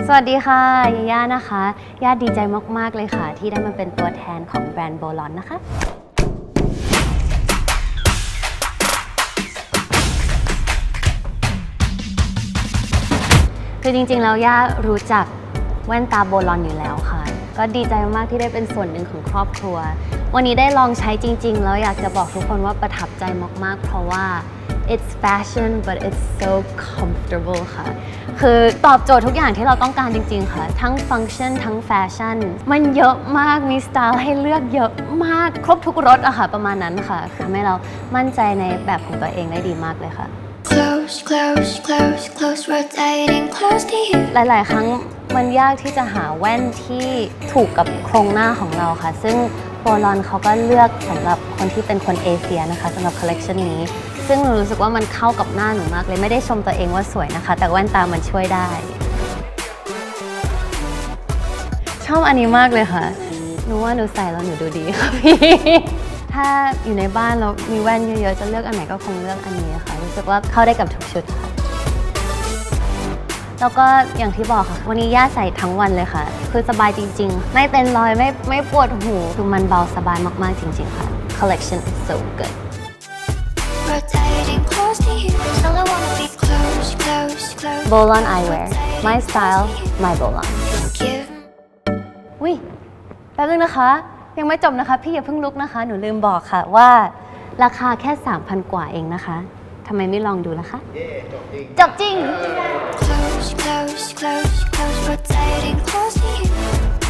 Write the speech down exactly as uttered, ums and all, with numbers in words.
สวัสดีค่ะยาย่านะคะย่าดีใจมากๆเลยค่ะที่ได้มาเป็นตัวแทนของแบรนด์โบลอนนะคะคือจริงๆแล้วย่ารู้จักแว่นตาโบลอนอยู่แล้วค่ะก็ดีใจมากที่ได้เป็นส่วนหนึ่งของครอบครัววันนี้ได้ลองใช้จริงๆแล้วอยากจะบอกทุกคนว่าประทับใจมากๆเพราะว่า it's fashion but it's so comfortable ค่ะคือตอบโจทย์ทุกอย่างที่เราต้องการจริงๆค่ะทั้งฟังก์ชันทั้งแฟชั่นมันเยอะมากมีสไตล์ให้เลือกเยอะมากครบทุกรสอะค่ะประมาณนั้นค่ะทำให้เรามั่นใจในแบบของตัวเองได้ดีมากเลยค่ะ Close, close, close, close, rotating close to you หลายๆครั้งมันยากที่จะหาแว่นที่ถูกกับโครงหน้าของเราค่ะซึ่งโบลอนเขาก็เลือกสำหรับคนที่เป็นคนเอเชียนะคะสำหรับคอลเลกชันนี้ซึ่งหนูรู้สึกว่ามันเข้ากับหน้าหนูมากเลยไม่ได้ชมตัวเองว่าสวยนะคะแต่แว่นตามันช่วยได้ชอบอันนี้มากเลยค่ะหนูว่าหนูใส่แล้วหนูดูดีค่ะพี่ถ้าอยู่ในบ้านแล้วมีแว่นเยอะๆจะเลือกอันไหนก็คงเลือกอันนี้ค่ะรู้สึกว่าเข้าได้กับทุกชุดค่ะแล้วก็อย่างที่บอกค่ะวันนี้ย่าใส่ทั้งวันเลยค่ะคือสบายจริงๆไม่เป็นรอยไม่ไม่ปวดหูคือมันเบาสบายมากๆจริงๆค่ะ collection is so good Rotating close to you Still I wanna be close, close, close Bolon eyewear my style my Bolon วิแป๊บนึงนะคะยังไม่จบนะคะพี่อย่าเพิ่งลุกนะคะหนูลืมบอกค่ะว่าราคาแค่ สามพัน กว่าเองนะคะทำไมไม่ลองดูล่ะคะจบจริง Close, close, close, close Rotating close to you